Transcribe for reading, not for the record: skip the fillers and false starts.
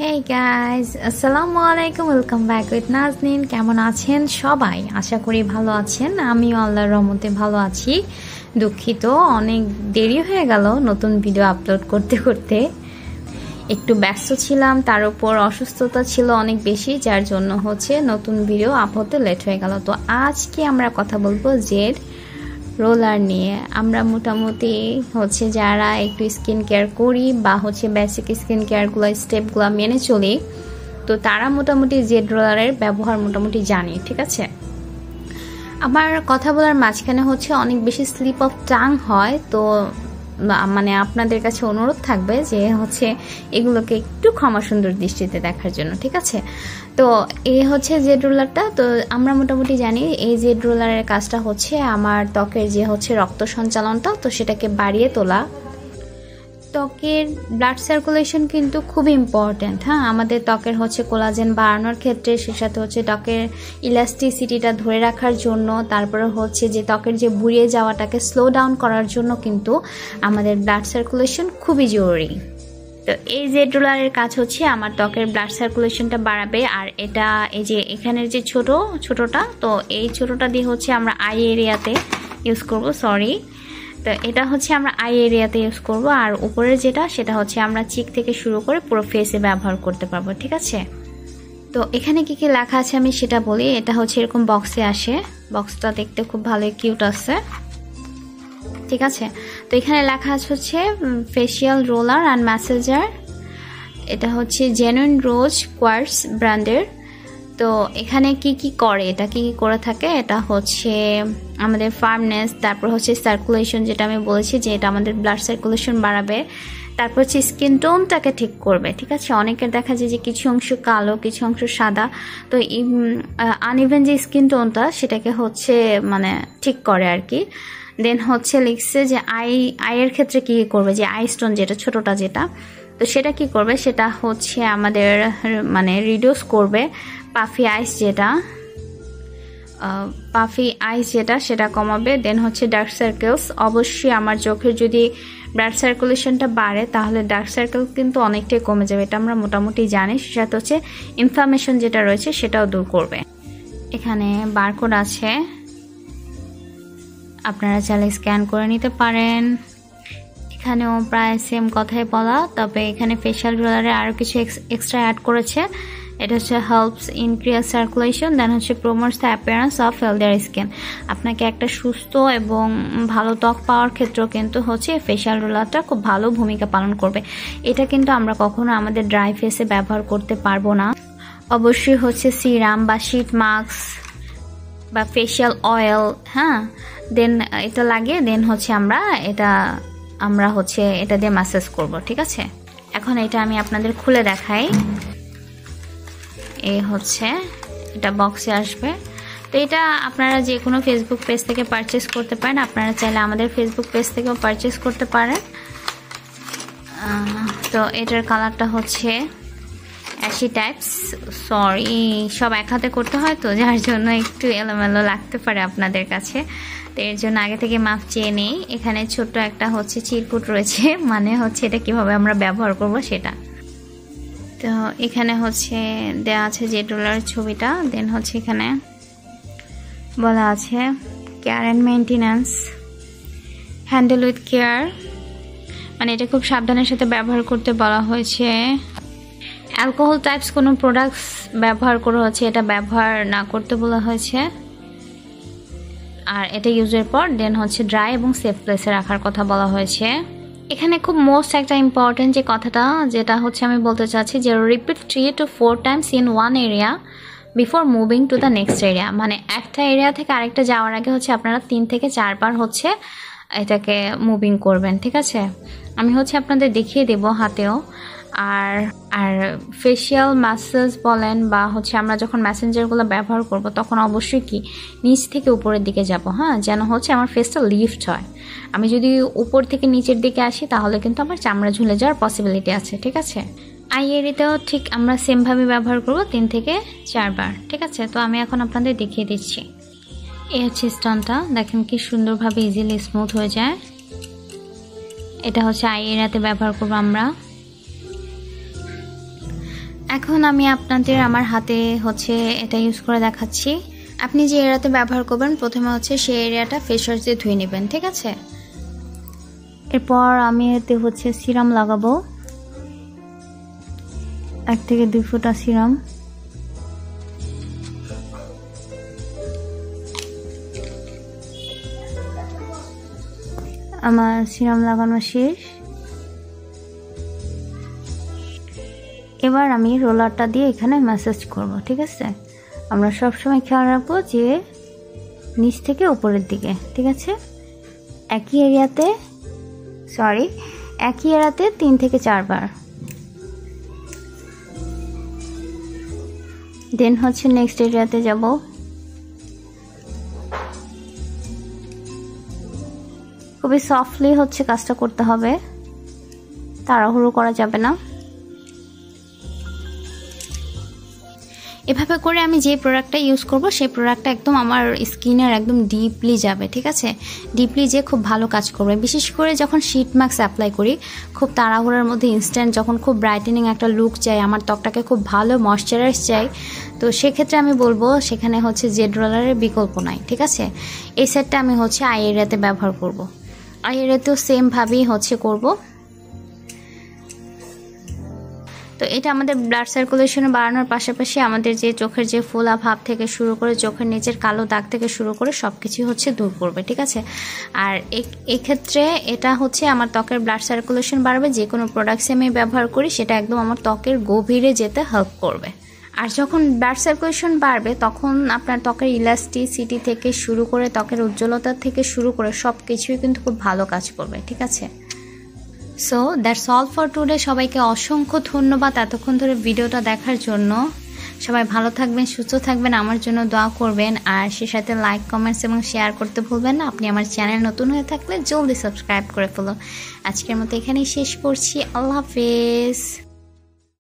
Hey guys, আসসালামু আলাইকুম, welcome back with Naznin. কেমন আছেন সবাই? আশা করি ভালো আছেন। আমিও আল্লাহর রহমতে ভালো আছি। দুঃখিত, অনেক দেরি হয়ে গেল নতুন ভিডিও আপলোড করতে করতে। একটু ব্যস্ত ছিলাম, তার উপর অসুস্থতা ছিল অনেক বেশি, যার জন্য নতুন ভিডিও আপ হতে লেট হয়ে গেল। তো আজকে আমরা কথা বলবো জেড রোলার নিয়ে। আমরা মোটামুটি যারা একটু স্কিন কেয়ার করি বা বেসিক স্কিন কেয়ারগুলো স্টেপগুলো মেনে চলি, তো তারা মোটামুটি জেড রোলারের ব্যবহার মোটামুটি জানি, ঠিক আছে। আমার কথা বলার মাঝখানে অনেক বেশি স্লিপ অফ টাং হয়, তো মানে আপনাদের কাছে অনুরোধ থাকবে যে এগুলোকে একটু ক্ষমা সুন্দর দৃষ্টিতে দেখার জন্য, ঠিক আছে। তো এই জেড রোলারটা, তো আমরা মোটামুটি জানি এই জেড রোলারের কাজটা আমার ত্বকের যে রক্ত সঞ্চালনটা, তো সেটাকে বাড়িয়ে তোলা। ত্বকের ব্লাড সার্কুলেশন কিন্তু খুব ইম্পর্ট্যান্ট। হ্যাঁ, আমাদের ত্বকের কোলাজেন বাড়ানোর ক্ষেত্রে, সে সাথে ত্বকের ইলাস্টিসিটিটা ধরে রাখার জন্য, তারপরে যে ত্বকের যে বুড়িয়ে যাওয়াটাকে স্লো ডাউন করার জন্য কিন্তু আমাদের ব্লাড সার্কুলেশন খুবই জরুরি। তো এই জেড রোলারের কাজ আমার ত্বকের ব্লাড সার্কুলেশনটা বাড়াবে। আর এটা এই যে এখানের যে ছোটটা, তো এই ছোটটা দিয়ে আমরা আই এরিয়াতে ইউজ করব, সরি। তো এটা আমরা আই এরিয়াতে ইউজ করব, আর উপরের যেটা সেটা আমরা চিক থেকে শুরু করে পুরো ফেসে ব্যবহার করতে পারবো, ঠিক আছে। তো এখানে কি কি লেখা আছে আমি সেটা বলি। এটা এরকম বক্সে আসে, বক্সটা দেখতে খুব ভালো কিউট আছে, ঠিক আছে। তো এখানে লেখা আছে ফেসিয়াল রোলার অ্যান্ড ম্যাসেজার। এটা জেনুইন রোজ কোয়ার্টস ব্র্যান্ডের। তো এখানে কি কি করে, এটা কি কি করে থাকে, এটা আমাদের ফার্মনেস, তারপর সার্কুলেশন, যেটা আমি বলেছি যে এটা আমাদের ব্লাড সার্কুলেশন বাড়াবে। তারপর স্কিন টোনটাকে ঠিক করবে, ঠিক আছে। অনেকের দেখা যায় যে কিছু অংশ কালো, কিছু অংশ সাদা, তো আনইভেন যে স্কিন টোনটা সেটাকে মানে ঠিক করে আর কি। দেন লিখছে যে আইয়ের ক্ষেত্রে কি করবে, যে আই স্টোন যেটা ছোটটা যেটা, তো সেটা কি করবে, সেটা আমাদের মানে রিডিউস করবে। পাফি আইস যেটা সেটা কমাবে। দেন ডার্ক সার্কেলস, অবশ্যই আমার চোখের যদি ব্লাড সার্কুলেশনটা বাড়ে তাহলে ডার্ক সার্কেল কিন্তু অনেকটাই কমে যাবে, এটা আমরা মোটামুটি জানি। সাথে ইনফ্লামেশন যেটা রয়েছে সেটাও দূর করবে। এখানে বারকোড আছে, আপনারা চাইলে স্ক্যান করে নিতে পারেন। এখানেও প্রায় সেম কথাই বলা, তবে এখানে ফেশিয়াল রোলারে আরও কিছু এক্সট্রা অ্যাড করেছে। এটা helps increase circulation, then promotes the appearance of healthier skin. আপনাকে একটা সুস্থ এবং ভালো ত্বক পাওয়ার ক্ষেত্রেও কিন্তু ফেশিয়াল রোলারটা খুব ভালো ভূমিকা পালন করবে। এটা কিন্তু আমরা কখনো আমাদের ড্রাই ফেসে ব্যবহার করতে পারবো না। অবশ্যই সিরাম বা শিট মাস্ক বা ফেশিয়াল অয়েল, হ্যাঁ, দেন এটা লাগে। দেন আমরা এটা দিয়ে ম্যাসাজ করব, ঠিক আছে। এখন এটা আমি আপনাদের খুলে দেখাই। এই এটা বক্সে আসবে। তো এটা আপনারা যে কোনো ফেসবুক পেজ থেকে পারচেস করতে পারেন, আপনারা চাইলে আমাদের ফেসবুক পেজ থেকেও পারচেস করতে পারেন। তো এটার কালারটা অ্যাশি টাইপস, সরি সব এক হাতে করতে হয়, তো যার জন্য একটু এলোমেলো লাগতে পারে আপনাদের কাছে, তো এর জন্য আগে থেকে মাপ চেয়ে নেই। এখানে ছোট্ট একটা চিরকুট রয়েছে, মানে এটা কিভাবে আমরা ব্যবহার করব সেটা। তো এখানে দেয়া আছে জেড রোলারের ছবিটা। দেন এখানে বলা আছে care and maintenance, handle with care, মানে এটা খুব সাবধানের সাথে ব্যবহার করতে বলা হয়েছে। অ্যালকোহল টাইপস কোনো প্রোডাক্টস ব্যবহার করা এটা ব্যবহার না করতে বলা হয়েছে। আর এটা ইউজের পর দেন ড্রাই এবং সেফ প্লেসে রাখার কথা বলা হয়েছে। এখানে খুব মোস্ট একটা ইম্পর্টেন্ট যে কথাটা, যেটা আমি বলতে চাচ্ছি, যে repeat 3 to 4 times in one area before moving to the next area. মানে একটা এরিয়া থেকে আরেকটা যাওয়ার আগে আপনারা 3 থেকে 4 বার এটাকে মুভিং করবেন, ঠিক আছে। আমি আপনাদের দেখিয়ে দেব হাতেও। আর ফেশিয়াল ম্যাসাজ বলেন বা আমরা যখন ম্যাসেঞ্জারগুলো ব্যবহার করব তখন অবশ্যই কি নিচ থেকে উপরের দিকে যাব, হ্যাঁ, যেন আমার ফেসটা লিফট হয়। আমি যদি উপর থেকে নিচের দিকে আসি তাহলে কিন্তু আমার চামড়া ঝুলে যাওয়ার পসিবিলিটি আছে, ঠিক আছে। আই এরিয়াতেও ঠিক আমরা সেমভাবে ব্যবহার করব 3 থেকে 4 বার, ঠিক আছে। তো আমি এখন আপনাদের দেখিয়ে দিচ্ছি। এই স্টোনটা দেখেন কি সুন্দরভাবে ইজিলি স্মুথ হয়ে যায়। এটা আই এরিয়াতে ব্যবহার করব আমরা। এখন আমি আপনাদের আমার হাতে হচ্ছে এটা ইউজ করে দেখাচ্ছি। আপনি যে এরিয়াতে ব্যবহার করবেন প্রথমে হচ্ছে সেই এরিয়াটা ফেস ওয়াশ দিয়ে ধুয়ে নেবেন, ঠিক আছে? এরপর আমি এতে হচ্ছে সিরাম লাগাবো, 1 থেকে 2 ফোঁটা সিরাম। আমার সিরাম লাগানো শেষ। এবার আমি রোলারটা দিয়ে এখানে ম্যাসাজ করব, ঠিক আছে? আমরা সবসময় খেয়াল রাখবো যে নিচ থেকে উপরের দিকে, ঠিক আছে? একই এরিয়াতে 3 থেকে 4 বার। দেন হচ্ছে নেক্সট এরিয়াতে যাব। খুবই সফটলি হচ্ছে কাজটা করতে হবে, তাড়াহুড়ো করা যাবে না। এভাবে করে আমি যে প্রোডাক্টটা ইউজ করব সেই প্রোডাক্টটা একদম আমার স্কিনের একদম ডিপলি যাবে, ঠিক আছে? ডিপলি যে খুব ভালো কাজ করবে। বিশেষ করে যখন শীট মাস্ক অ্যাপ্লাই করি, খুব তাড়াহুড়োর মধ্যে ইনস্ট্যান্ট যখন খুব ব্রাইটেনিং একটা লুক চাই, আমার ত্বকটাকে খুব ভালো ময়শ্চারাইজ চাই, তো সেক্ষেত্রে আমি বলবো সেখানে হচ্ছে জেড রোলারের বিকল্প নাই, ঠিক আছে? এই সেটটা আমি হচ্ছে আই এরিয়াতে ব্যবহার করব। আই এরিয়াতেও সেমভাবেই হচ্ছে করব। তো এটা আমাদের ব্লাড সার্কুলেশন বাড়ানোর পাশাপাশি আমাদের যে চোখের যে ফোলা ভাব থেকে শুরু করে চোখের নিচের কালো দাগ থেকে শুরু করে সব কিছুই হচ্ছে দূর করবে, ঠিক আছে? আর এক্ষেত্রে এটা হচ্ছে আমার ত্বকের ব্লাড সার্কুলেশন বাড়বে। যে কোনো প্রোডাক্টস আমি ব্যবহার করি সেটা একদম আমার ত্বকের গভীরে যেতে হেল্প করবে। আর যখন ব্লাড সার্কুলেশন বাড়বে তখন আপনার ত্বকের ইলাস্টিসিটি থেকে শুরু করে ত্বকের উজ্জ্বলতা থেকে শুরু করে সব কিছুই কিন্তু খুব ভালো কাজ করবে, ঠিক আছে? So that's all for today. সবাইকে অসংখ্য ধন্যবাদ এতক্ষণ ধরে ভিডিওটা দেখার জন্য। সবাই ভালো থাকবেন, সুস্থ থাকবেন, আমার জন্য দোয়া করবেন, আর সে সাথে লাইক, কমেন্টস এবং শেয়ার করতে ভুলবেন না। আপনি আমার চ্যানেল নতুন হয়ে থাকলে জলদি সাবস্ক্রাইব করে ফেলুন। আজকের মতো এখানেই শেষ করছি। আল্লাহ হাফেজ।